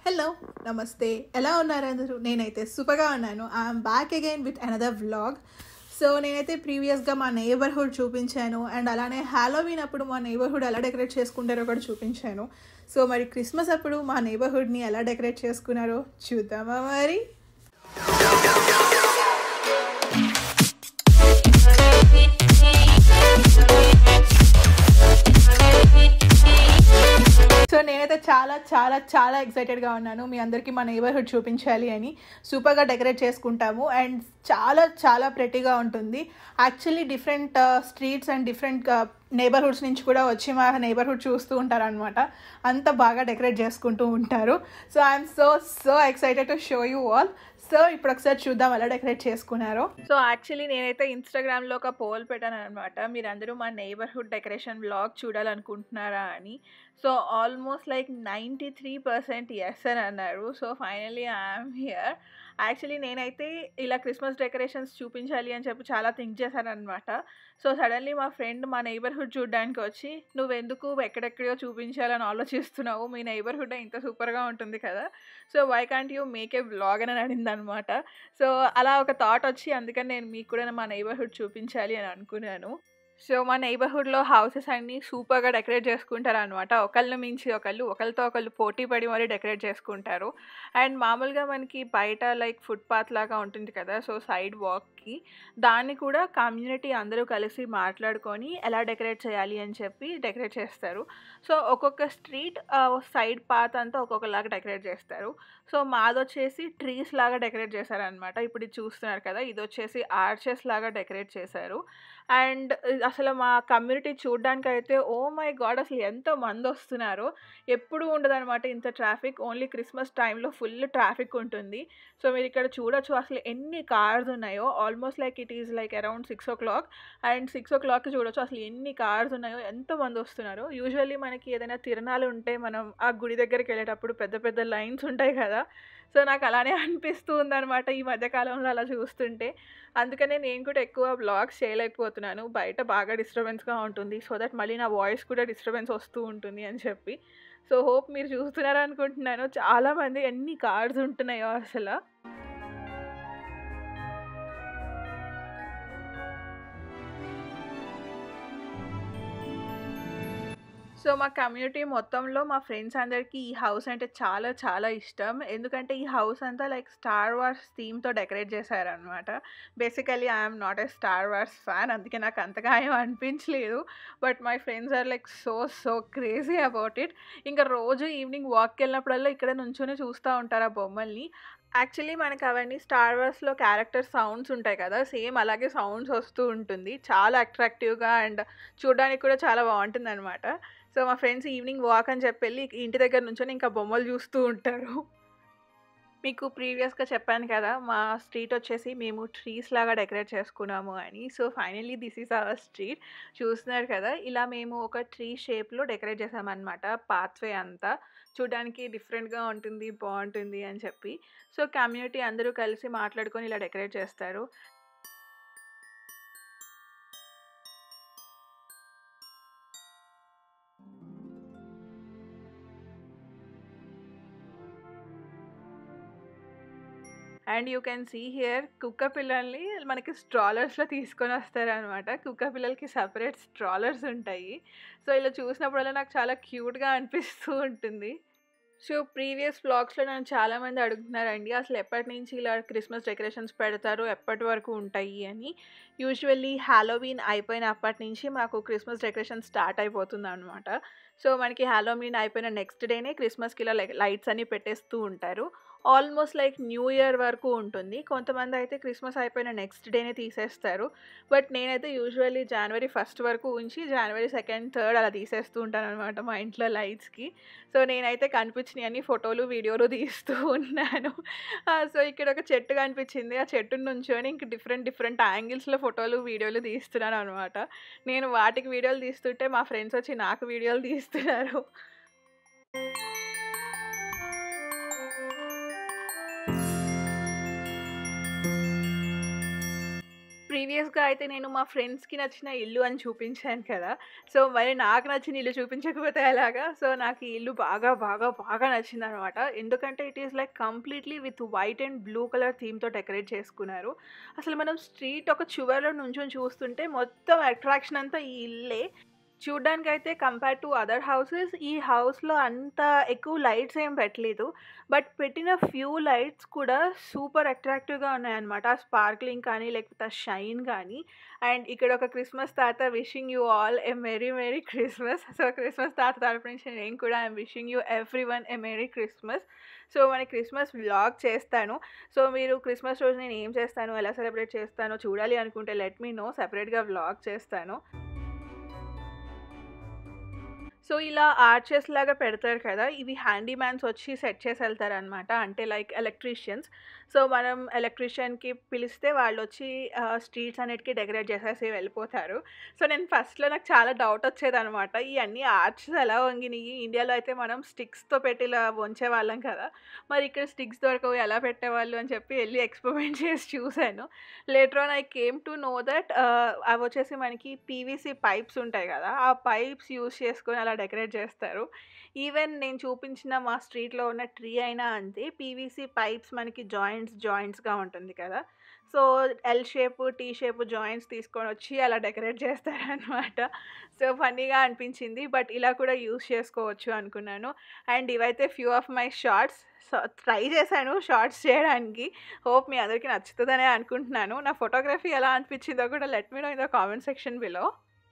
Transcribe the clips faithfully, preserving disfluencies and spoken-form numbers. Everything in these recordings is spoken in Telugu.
హలో నమస్తే ఎలా ఉన్నారు అందరూ నేనైతే సూపర్గా ఉన్నాను I'm back again with another vlog so నేనైతే ప్రీవియస్గా మా నైబర్హుడ్ చూపించాను అండ్ అలానే హ్యాలోవీన్ అప్పుడు మా నైబర్హుడ్ ఎలా డెకరేట్ చేసుకుంటారో కూడా చూపించాను సో మరి క్రిస్మస్ అప్పుడు మా నైబర్హుడ్ని ఎలా డెకరేట్ చేసుకున్నారో చూద్దామా మరి సో నేనైతే చాలా చాలా చాలా ఎక్సైటెడ్గా ఉన్నాను మీ అందరికీ మా నైబర్హుడ్ చూపించాలి అని సూపర్గా డెకరేట్ చేసుకుంటాము అండ్ చాలా చాలా ప్రెటీగా ఉంటుంది actually different streets and different neighbourhoods నుంచి కూడా వచ్చి మా నైబర్హుడ్ చూస్తూ ఉంటారు అనమాట అంత బాగా డెకరేట్ చేసుకుంటూ ఉంటారు so I'm so so excited to show you all so ఇప్పుడు ఒకసారి చూద్దాం ఎలా డెకరేట్ చేసుకున్నారో సో యాక్చువల్లీ నేనైతే ఇన్స్టాగ్రామ్లో ఒక పోల్ పెట్టాను అనమాట మీరందరూ మా నైబర్హుడ్ డెకరేషన్ వ్లాగ్ చూడాలనుకుంటున్నారా అని so almost like ninety three percent yes అని అన్నారు so finally I'm here actually నేనైతే ఇలా క్రిస్మస్ డెకరేషన్స్ చూపించాలి అని చెప్పి చాలా థింక్ చేశాను అనమాట సో సడన్లీ మా ఫ్రెండ్ మా నైబర్హుడ్ చూడడానికి వచ్చి నువ్వెందుకు ఎక్కడెక్కడో చూపించాలని ఆలోచిస్తున్నావు మీ నైబర్హుడ్ ఇంత సూపర్గా ఉంటుంది కదా so why can't you make a vlog అని అడిగింది అనమాట సో అలా ఒక థాట్ వచ్చి అందుకని నేను మీకు కూడా మా నైబర్హుడ్ చూపించాలి అని అనుకున్నాను సో మా నైబర్హుడ్లో హౌసెస్ అన్నీ సూపర్గా డెకరేట్ చేసుకుంటారు అనమాట ఒకళ్ళని మించి ఒకళ్ళు ఒకరితో ఒకళ్ళు పోటీ పడి మరీ డెకరేట్ చేసుకుంటారు అండ్ మామూలుగా మనకి బయట లైక్ ఫుట్పాత్ లాగా ఉంటుంది కదా సో సైడ్ వాక్కి దాన్ని కూడా కమ్యూనిటీ అందరూ కలిసి మాట్లాడుకొని ఎలా డెకరేట్ చేయాలి అని చెప్పి డెకరేట్ చేస్తారు సో ఒక్కొక్క స్ట్రీట్ సైడ్ పాత్ అంతా ఒక్కొక్కలాగా డెకరేట్ చేస్తారు సో మాది వచ్చేసి ట్రీస్ లాగా డెకరేట్ చేశారనమాట ఇప్పుడు ఇది చూస్తున్నారు కదా ఇది వచ్చేసి ఆర్చెస్ లాగా డెకరేట్ చేశారు అండ్ అసలు మా కమ్యూనిటీ చూడడానికి అయితే ఓ మై గాడ్ అసలు ఎంతో మంది వస్తున్నారో ఎప్పుడు ఉండదన్నమాట ఇంత ట్రాఫిక్ ఓన్లీ క్రిస్మస్ టైంలో ఫుల్ ట్రాఫిక్ ఉంటుంది సో మీరు ఇక్కడ చూడొచ్చు అసలు ఎన్ని కార్స్ ఉన్నాయో almost like it is like around six o'clock and six ఓ క్లాక్కి చూడొచ్చు అసలు ఎన్ని కార్స్ ఉన్నాయో ఎంతో మంది వస్తున్నారు యూజువల్లీ మనకి ఏదైనా తిరణాలు ఉంటే మనం ఆ గుడి దగ్గరికి వెళ్ళేటప్పుడు పెద్ద పెద్ద లైన్స్ ఉంటాయి కదా సో నాకు అలానే అనిపిస్తూ ఉందన్నమాట ఈ మధ్యకాలంలో అలా చూస్తుంటే అందుకనే నేను కూడా ఎక్కువ బ్లాగ్స్ చేయలేకపోతున్నాను బయట బాగా డిస్టర్బెన్స్గా ఉంటుంది సో దట్ మళ్ళీ నా వాయిస్ కూడా డిస్టర్బెన్స్ వస్తూ ఉంటుంది అని చెప్పి సో హోప్ మీరు చూస్తున్నారని అనుకుంటున్నాను చాలామంది ఎన్ని కార్స్ ఉంటున్నాయో అసలు సో మా కమ్యూనిటీ మొత్తంలో మా ఫ్రెండ్స్ అందరికీ ఈ హౌస్ అంటే చాలా చాలా ఇష్టం ఎందుకంటే ఈ హౌస్ అంతా లైక్ స్టార్ వార్స్ థీమ్తో డెకరేట్ చేశారనమాట basically I'm not a Star Wars fan అందుకే నాకు అంతగా ఏం అనిపించలేదు but my friends are like so so crazy about it ఇంకా రోజు ఈవినింగ్ వాక్కి వెళ్ళినప్పుడల్లా ఇక్కడ నుంచొని చూస్తూ ఉంటారు ఆ బొమ్మల్ని యాక్చువల్లీ మనకు అవన్నీ స్టార్ వార్స్లో క్యారెక్టర్ సౌండ్స్ ఉంటాయి కదా సేమ్ అలాగే సౌండ్స్ వస్తూ ఉంటుంది చాలా అట్రాక్టివ్గా అండ్ చూడడానికి కూడా చాలా బాగుంటుంది అనమాట సో మా ఫ్రెండ్స్ ఈవినింగ్ వాక్ అని చెప్పి వెళ్ళి ఇంటి దగ్గర నుంచొని ఇంకా బొమ్మలు చూస్తూ ఉంటారు మీకు ప్రీవియస్గా చెప్పాను కదా మా స్ట్రీట్ వచ్చేసి మేము ట్రీస్ లాగా డెకరేట్ చేసుకున్నాము అని so finally this is our street చూస్తున్నారు కదా ఇలా మేము ఒక ట్రీ షేప్లో డెకరేట్ చేసామన్నమాట పాత్వే అంతా చూడడానికి డిఫరెంట్గా ఉంటుంది బాగుంటుంది అని చెప్పి సో కమ్యూనిటీ అందరూ కలిసి మాట్లాడుకొని ఇలా డెకరేట్ చేస్తారు and you can see here కుక్క పిల్లల్ని మనకి స్ట్రాలర్స్లో తీసుకొని వస్తారనమాట కుక్క పిల్లలకి సపరేట్ స్ట్రాలర్స్ ఉంటాయి సో ఇలా చూసినప్పుడల్లా నాకు చాలా క్యూట్గా అనిపిస్తూ ఉంటుంది సో ప్రీవియస్ వ్లాగ్స్లో నన్ను చాలామంది అడుగుతున్నారండి అసలు ఎప్పటి నుంచి ఇలా క్రిస్మస్ డెకరేషన్స్ పెడతారు ఎప్పటి వరకు ఉంటాయి అని యూజువల్లీ హ్యాలోవీన్ అయిపోయినప్పటి నుంచి మాకు క్రిస్మస్ డెకరేషన్ స్టార్ట్ అయిపోతుంది అనమాట సో మనకి హ్యాలోవీన్ అయిపోయిన నెక్స్ట్ డేనే క్రిస్మస్కి ఇలా లైట్స్ అన్నీ పెట్టేస్తూ ఉంటారు ఆల్మోస్ట్ లైక్ న్యూ ఇయర్ వరకు ఉంటుంది కొంతమంది అయితే క్రిస్మస్ అయిపోయిన నెక్స్ట్ డేనే తీసేస్తారు బట్ నేనైతే యూజువల్లీ జనవరి ఫస్ట్ వరకు ఉంచి జనవరి సెకండ్ థర్డ్ అలా తీసేస్తూ ఉంటాను అనమాట మా ఇంట్లో లైట్స్కి సో నేనైతే కనిపించినవి అన్ని ఫోటోలు వీడియోలు తీస్తూ ఉన్నాను సో ఇక్కడ ఒక చెట్టు కనిపించింది ఆ చెట్టు నుంచొని ఇంక డిఫరెంట్ డిఫరెంట్ యాంగిల్స్లో ఫోటోలు వీడియోలు తీస్తున్నాను అనమాట నేను వాటికి వీడియోలు తీస్తుంటే మా ఫ్రెండ్స్ వచ్చి నాకు వీడియోలు తీస్తున్నారు ప్రీవియస్‌గా అయితే నేను మా ఫ్రెండ్స్‌కి నచ్చిన ఇల్లు అని చూపించాను కదా! సో, మరి నాకు నచ్చిన ఇల్లు చూపించకపోతే ఎలాగా? సో, నాకు ఈ ఇల్లు బాగా, బాగా, బాగా నచ్చిందనమాట. ఎందుకంటే it is like completely with white and blue colour థీమ్‌తో డెకరేట్ చేసుకున్నారు. అసలు మనం స్ట్రీట్ ఒక చివరలో నుంచొని చూస్తుంటే మొత్తం అట్రాక్షన్ అంతా ఈ ఇల్లే. చూడ్డానికైతే కంపేర్ టు అదర్ హౌసెస్ ఈ హౌస్‌లో అంత ఎక్కువ లైట్స్ ఏం పెట్టలేదు. బట్ పెట్టిన ఫ్యూ లైట్స్ కూడా సూపర్ అట్రాక్టివ్‌గా ఉన్నాయన్నమాట. ఆ స్పార్క్లింగ్ కానీ, లేకపోతే ఆ షైన్ గానీ. అండ్ ఇక్కడ ఒక క్రిస్మస్ తాత wishing you all a merry merry Christmas. So, Christmas తాత తరపు నుంచి నేను కూడా I'm wishing you everyone a merry Christmas. So, మన క్రిస్మస్ వ్లాగ్ చేస్తాను. సో, మీరు క్రిస్మస్ రోజు నేను ఏం చేస్తాను, ఎలా సెలబ్రేట్ చేస్తానో చూడాలి అనుకుంటే లెట్ మీ నో. సెపరేట్‌గా వ్లాగ్ చేస్తాను. సో, ఇలా ఆర్చెస్ లాగా పెడతారు కదా! ఇవి హ్యాండీమ్యాన్స్ వచ్చి సెట్ చేసి వెళ్తారనమాట. అంటే లైక్ ఎలక్ట్రీషియన్స్. సో, మనం ఎలక్ట్రీషియన్‌కి పిలిస్తే వాళ్ళొచ్చి ఆహ్, స్ట్రీట్స్ అన్నిటికి డెకరేట్ చేసేసి వెళ్ళిపోతారు. సో, నేను ఫస్ట్‌లో నాకు చాలా డౌట్ వచ్చేదనమాట. ఇయన్నీ ఆర్చెస్ ఎలా వంగినియి? ఇండియాలో అయితే మనం స్టిక్స్‌తో పెట్టి ఇలా వంచేవాళ్ళం కదా! మరి ఇక్కడ స్టిక్స్ దొరకవు ఎలా పెట్టేవాళ్ళు అని చెప్పి ఎళ్లి ఎక్స్‌పెరిమెంట్ చేసి చూసాను. Later on I came to know that ah, అవొచ్చేసి మనకి పీవీసీ పైప్స్ ఉంటాయి కదా! ఆ పైప్స్ యూజ్ చేసుకొని అలా డెకరేట్ చేస్తారు. ఈవెన్ నేను చూపించిన మా స్ట్రీట్‌లో ఉన్న ట్రీ అయినా అంతే. పీవీసీ పైప్స్ మనకి జాయింట్స్, జాయింట్స్‌గా ఉంటుంది కదా! So, L shape, T shape joints తీసుకొనొచ్చి అలా డెకరేట్ చేస్తారనమాట. సో, ఫన్నీగా అనిపించింది. బట్ ఇలా కూడా యూజ్ చేసుకోవచ్చు అనుకున్నాను. అండ్ ఇవైతే few of my shorts. So, try చేశాను షార్ట్స్ చేయడానికి. హోప్ మీ అందరికీ నచ్చుతదనే అనుకుంటున్నాను. నా ఫోటోగ్రఫీ ఎలా అనిపించిందో కూడా let me know in the comment section below.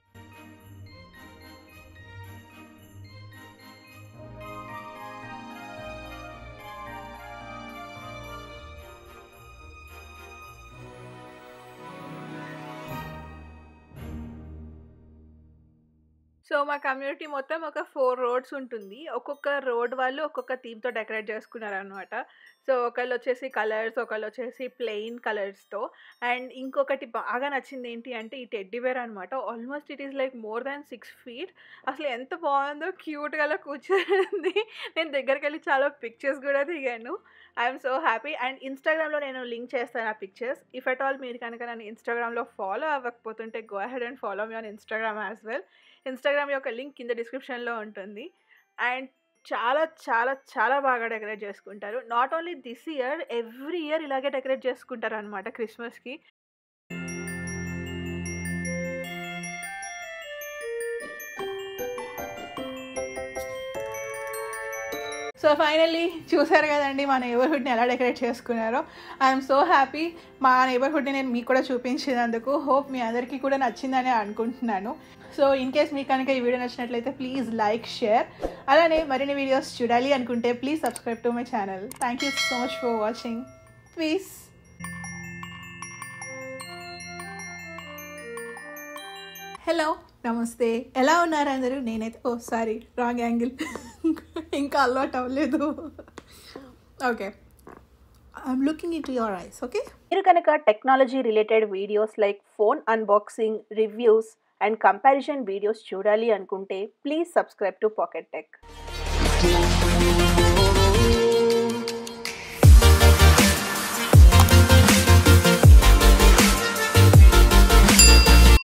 So, మా కమ్యూనిటీ మొత్తం ఒక ఫోర్ రోడ్స్ ఉంటుంది. ఒక్కొక్క రోడ్ వాళ్ళు ఒక్కొక్క థీమ్‌తో డెకరేట్ చేసుకున్నారనమాట. సో, ఒకళ్ళొచ్చేసి కలర్స్, ఒకళ్ళొచ్చేసి ప్లెయిన్ కలర్స్‌తో. అండ్ ఇంకొకటి బాగా నచ్చిందేంటి అంటే ఈ టెడ్డీ బేర్ అనమాట. Almost it is like more than six feet. అసలు ఎంత బావుందో క్యూట్‌గా అలా కూర్చొనుంది. నేను దగ్గరికెళ్ళి చాలా పిక్చర్స్ గూడా దిగాను. I'm so happy. అండ్ ఇన్‌స్టాగ్రామ్‌లో నేను లింక్ చేస్తాను ఆ పిక్చర్స్. ఇఫ్ అట్ ఆల్ మీరు కనుక నన్ను ఇన్‌స్టాగ్రామ్‌లో ఫాలో అవ్వకపోతుంటే go ahead and follow me on Instagram as well. Instagram యొక్క లింక్ కింద డిస్క్రిప్షన్‌లో ఉంటుంది. అండ్ చాలా చాలా చాలా బాగా డెకరేట్ చేసుకుంటారు. Not only this year every year ఇలాగే డెకరేట్ చేసుకుంటారనమాట క్రిస్మస్‌కి. సో, ఫైనల్లీ చూసారు కదండీ మా నైబర్‌హుడ్‌ని ఎలా డెకరేట్ చేసుకున్నారో. I'm so happy. మా నైబర్‌హుడ్‌ని నేను మీకు కూడా చూపించినందుకు. హోప్ మీ అందరికీ కూడా నచ్చిందనే అనుకుంటున్నాను. సో, ఇన్ కేస్ మీకు కనుక ఈ వీడియో నచ్చినట్లయితే ప్లీజ్ లైక్, షేర్. అలానే మరిన్ని వీడియోస్ చూడాలి అనుకుంటే please subscribe to my channel. Thank you so much for watching. Peace. Hello, నమస్తే. ఎలా ఉన్నారు అందరూ? నేనైతే ఓ సారీ రాంగ్ యాంగిల్ ఇంకా అలవాటు అవ్వలేదు. Okay, I'm looking into your eyes. Okay, మీరు కనుక technology related videos like phone unboxing, reviews and comparison videos చూడాలి అనుకుంటే please subscribe to Pocket tech.